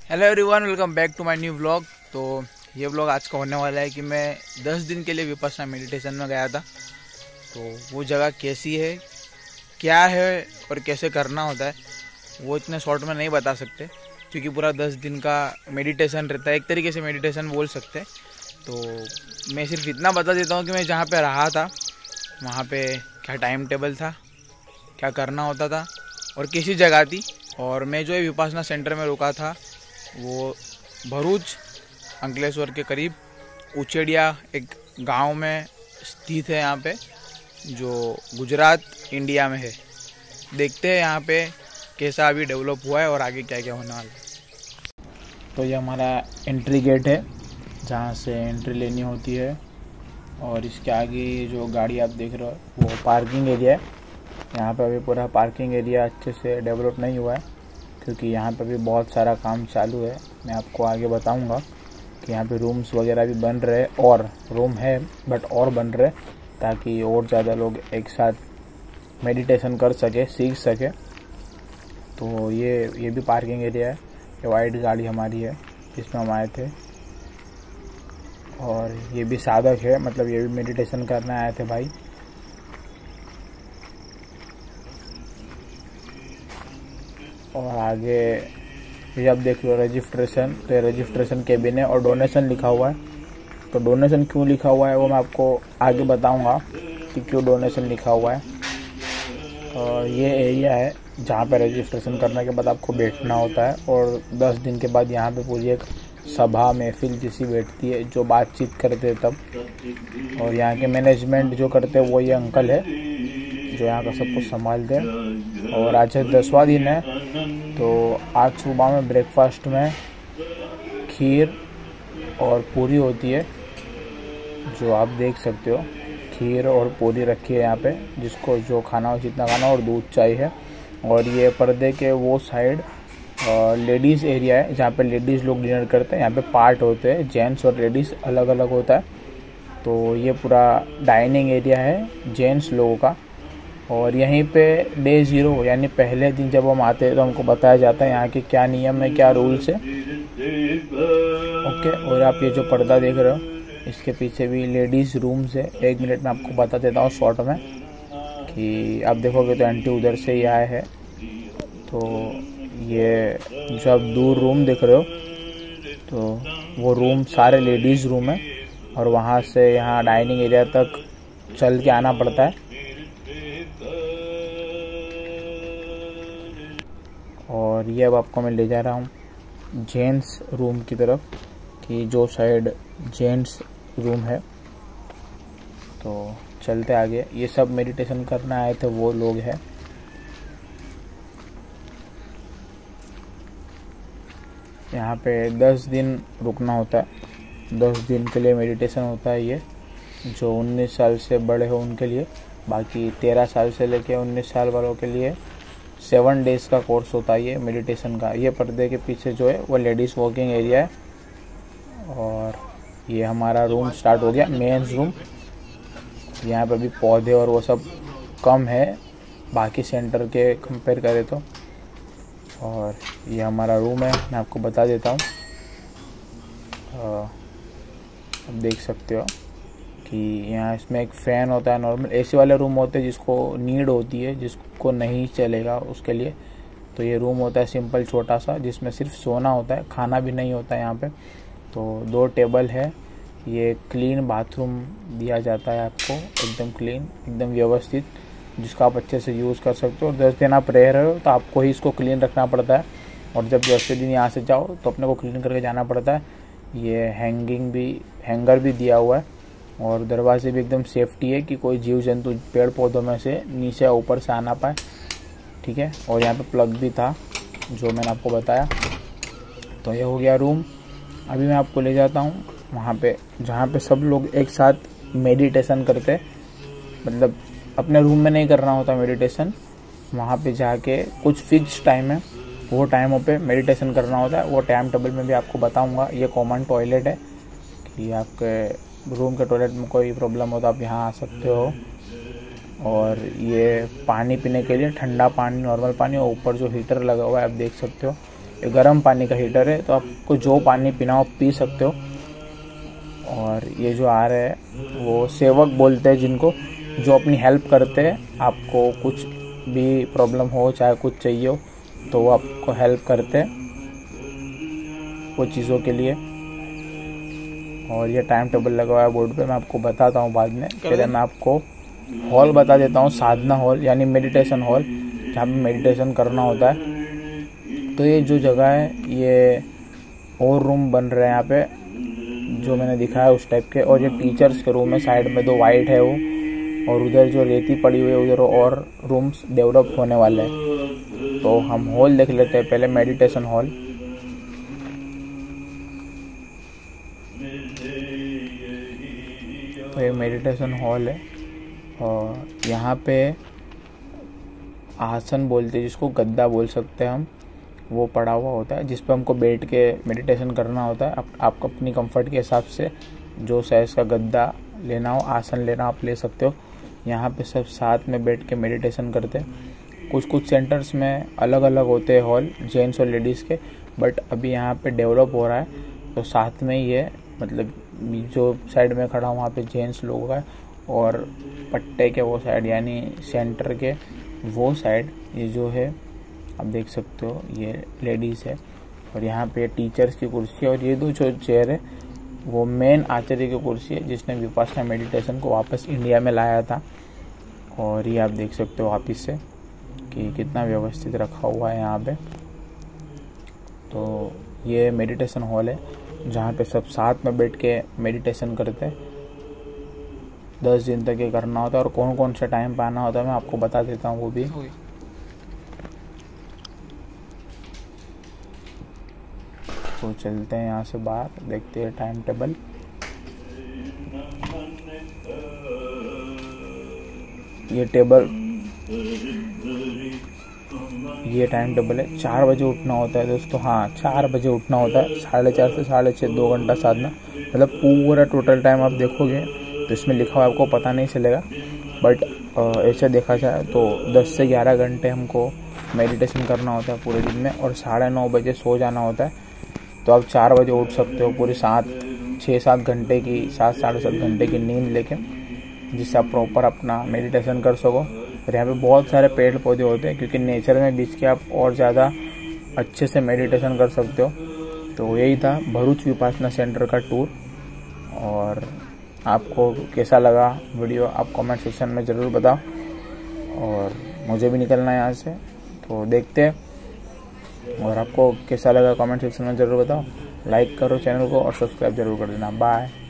Hello everyone, welcome back to my new vlog. तो ये vlog आज का होने वाला है कि मैं 10 दिन के लिए विपश्यना मेडिटेशन में गया था। तो वो जगह कैसी है, क्या है और कैसे करना होता है वो इतने शॉर्ट में नहीं बता सकते, क्योंकि पूरा 10 दिन का मेडिटेशन रहता है। एक तरीके से मेडिटेशन बोल सकते हैं। तो मैं सिर्फ इतना बता देता हूँ कि मैं जहाँ पे रहा था वहाँ पे क्या टाइम टेबल था, क्या करना होता था और कैसी जगह थी। और मैं जो है विपश्यना सेंटर में रुका था वो भरूच अंकलेश्वर के करीब उचेड़िया एक गांव में स्थित है, यहाँ पे जो गुजरात इंडिया में है। देखते हैं यहाँ पे कैसा अभी डेवलप हुआ है और आगे क्या क्या होने वाला है। तो ये हमारा एंट्री गेट है जहाँ से एंट्री लेनी होती है, और इसके आगे जो गाड़ी आप देख रहे हो वो पार्किंग एरिया है। यहाँ पे अभी पूरा पार्किंग एरिया अच्छे से डेवलप नहीं हुआ है, क्योंकि यहाँ पे भी बहुत सारा काम चालू है। मैं आपको आगे बताऊंगा कि यहाँ पे रूम्स वगैरह भी बन रहे हैं, और रूम है बट और बन रहे, ताकि और ज़्यादा लोग एक साथ मेडिटेशन कर सके, सीख सके। तो ये भी पार्किंग एरिया है। ये वाइट गाड़ी हमारी है जिसमें हम आए थे, और ये भी साधक है, मतलब ये भी मेडिटेशन करने आए थे भाई। और आगे ये आप देख लो रजिस्ट्रेशन, तो ये रजिस्ट्रेशन केबिन है और डोनेशन लिखा हुआ है। तो डोनेशन क्यों लिखा हुआ है वो मैं आपको आगे बताऊंगा कि क्यों डोनेशन लिखा हुआ है। और ये एरिया है जहाँ पे रजिस्ट्रेशन करने के बाद आपको बैठना होता है, और 10 दिन के बाद यहाँ पे पूरी एक सभा महफिल जैसी बैठती है जो बातचीत करते हैं तब। और यहाँ के मैनेजमेंट जो करते हैं वो ये अंकल है जो यहाँ का सब कुछ संभालते हैं। और आज 10वां दिन है, तो आज सुबह में ब्रेकफास्ट में खीर और पूरी होती है, जो आप देख सकते हो। खीर और पूरी रखी है यहाँ पे, जिसको जो खाना हो जितना खाना, और दूध चाय है। और ये पर्दे के वो साइड लेडीज़ एरिया है जहाँ पे लेडीज़ लोग डिनर करते हैं। यहाँ पे पार्ट होते हैं, जेंट्स और लेडीज़ अलग अलग होता है। तो ये पूरा डाइनिंग एरिया है जेंट्स लोगों का। और यहीं पे डे 0 यानी पहले दिन जब हम आते हैं तो हमको बताया जाता है यहाँ के क्या नियम है, क्या रूल्स है। ओके, और आप ये जो पर्दा देख रहे हो इसके पीछे भी लेडीज़ रूम्स है। 1 मिनट में आपको बता देता हूँ शॉर्ट में, कि आप देखोगे तो आंटी उधर से ही आए हैं। तो ये जो आप दूर रूम देख रहे हो तो वो रूम सारे लेडीज़ रूम है, और वहाँ से यहाँ डाइनिंग एरिया तक चल के आना पड़ता है। और ये अब आपको मैं ले जा रहा हूँ जेंट्स रूम की तरफ, कि जो साइड जेंट्स रूम है। तो चलते आगे। ये सब मेडिटेशन करने आए थे वो लोग हैं। यहाँ पे 10 दिन रुकना होता है। 10 दिन के लिए मेडिटेशन होता है ये, जो 19 साल से बड़े हो उनके लिए। बाकी 13 साल से लेके 19 साल वालों के लिए 7 डेज़ का कोर्स होता है ये मेडिटेशन का। ये पर्दे के पीछे जो है वो लेडीज़ वॉकिंग एरिया है। और ये हमारा रूम स्टार्ट हो गया, मेंस रूम। यहाँ पे भी पौधे और वो सब कम है बाकी सेंटर के कंपेयर करें तो। और ये हमारा रूम है, मैं आपको बता देता हूँ। आप देख सकते हो कि यहाँ इसमें एक फ़ैन होता है। नॉर्मल एसी वाले रूम होते हैं जिसको नीड होती है, जिसको नहीं चलेगा उसके लिए। तो ये रूम होता है सिंपल छोटा सा, जिसमें सिर्फ सोना होता है, खाना भी नहीं होता है यहाँ पे। तो 2 टेबल है। ये क्लीन बाथरूम दिया जाता है आपको, एकदम क्लीन, एकदम व्यवस्थित, जिसका आप अच्छे से यूज़ कर सकते हो। 10 दिन आप रह रहे हो तो आपको ही इसको क्लीन रखना पड़ता है, और जब 10वें दिन यहाँ से जाओ तो अपने को क्लीन करके जाना पड़ता है। ये हैंगर भी दिया हुआ है, और दरवाजे भी एकदम सेफ्टी है कि कोई जीव जंतु पेड़ पौधों में से नीचे या ऊपर से आना पाए। ठीक है। और यहाँ पे प्लग भी था जो मैंने आपको बताया। तो ये हो गया रूम। अभी मैं आपको ले जाता हूँ वहाँ पे जहाँ पे सब लोग एक साथ मेडिटेशन करते, मतलब अपने रूम में नहीं करना होता मेडिटेशन। वहाँ पे जाके कुछ फिक्स टाइम है, वो टाइमों पे मेडिटेशन करना होता है। वो टाइम टेबल में भी आपको बताऊँगा। ये कॉमन टॉयलेट है, कि आपके रूम के टॉयलेट में कोई प्रॉब्लम हो तो आप यहाँ आ सकते हो। और ये पानी पीने के लिए ठंडा पानी, नॉर्मल पानी, और ऊपर जो हीटर लगा हुआ है आप देख सकते हो। ये गर्म पानी का हीटर है, तो आपको जो पानी पीना हो पी सकते हो। और ये जो आ रहा है वो सेवक बोलते हैं जिनको, जो अपनी हेल्प करते हैं। आपको कुछ भी प्रॉब्लम हो, चाहे कुछ चाहिए हो, तो वो आपको हेल्प करते हैं वो चीज़ों के लिए। और ये टाइम टेबल लगा हुआ है बोर्ड पे, मैं आपको बताता हूँ बाद में। पहले मैं आपको हॉल बता देता हूँ, साधना हॉल यानी मेडिटेशन हॉल, जहाँ पे मेडिटेशन करना होता है। तो ये जो जगह है ये और रूम बन रहे हैं यहाँ पे, जो मैंने दिखाया उस टाइप के। और ये टीचर्स के रूम है, साइड में 2 वाइट है वो, और उधर जो रेती पड़ी हुई है उधर और रूम्स डेवलप होने वाले हैं। तो हम हॉल देख लेते हैं पहले, मेडिटेशन हॉल। तो ये मेडिटेशन हॉल है, और यहाँ पे आसन बोलते हैं जिसको, गद्दा बोल सकते हैं हम, वो पड़ा हुआ होता है जिस पे हमको बैठ के मेडिटेशन करना होता है। आपको अपनी कंफर्ट के हिसाब से जो साइज़ का गद्दा लेना हो, आसन लेना आप ले सकते हो। यहाँ पे सब साथ में बैठ के मेडिटेशन करते हैं। कुछ सेंटर्स में अलग अलग होते हैं हॉल, जेंट्स और लेडीज़ के, बट अभी यहाँ पे डेवलप हो रहा है, तो साथ में ही है। मतलब जो साइड में खड़ा हूँ वहाँ पे जेंट्स लोग हैं, और पट्टे के वो साइड यानी सेंटर के वो साइड ये जो है आप देख सकते हो ये लेडीज़ है। और यहाँ पे टीचर्स की कुर्सी है, और ये 2 जो चेयर है वो मेन आचार्य की कुर्सी है, जिसने विपासना मेडिटेशन को वापस इंडिया में लाया था। और ये आप देख सकते हो वापस से कि कितना व्यवस्थित रखा हुआ है यहाँ पे। तो ये मेडिटेशन हॉल है जहाँ पे सब साथ में बैठ के मेडिटेशन करते हैं। 10 दिन तक ये करना होता है, और कौन कौन सा टाइम पे आना होता है मैं आपको बता देता हूँ वो भी। तो चलते हैं यहाँ से बाहर, देखते हैं टाइम टेबल। ये टाइम टेबल है। 4 बजे उठना होता है दोस्तों। हाँ, 4 बजे उठना होता है। 4:30 से 6:30 2 घंटा साधना, मतलब पूरा टोटल टाइम आप देखोगे तो इसमें लिखा हुआ आपको पता नहीं चलेगा। बट ऐसे देखा जाए तो 10 से 11 घंटे हमको मेडिटेशन करना होता है पूरे दिन में, और 9:30 बजे सो जाना होता है। तो आप 4 बजे उठ सकते हो, पूरी 6-7 घंटे की, 7-7.5 घंटे की नींद लेके, जिससे आप प्रॉपर अपना मेडिटेशन कर सको। और यहाँ पे बहुत सारे पेड़ पौधे होते हैं, क्योंकि नेचर में बीच के आप और ज़्यादा अच्छे से मेडिटेशन कर सकते हो। तो यही था भरूच विपासना सेंटर का टूर। और आपको कैसा लगा वीडियो आप कमेंट सेक्शन में ज़रूर बताओ, और मुझे भी निकलना है यहाँ से, तो देखते हैं। और आपको कैसा लगा कमेंट सेक्शन में ज़रूर बताओ। लाइक करो चैनल को और सब्सक्राइब जरूर कर देना। बाय।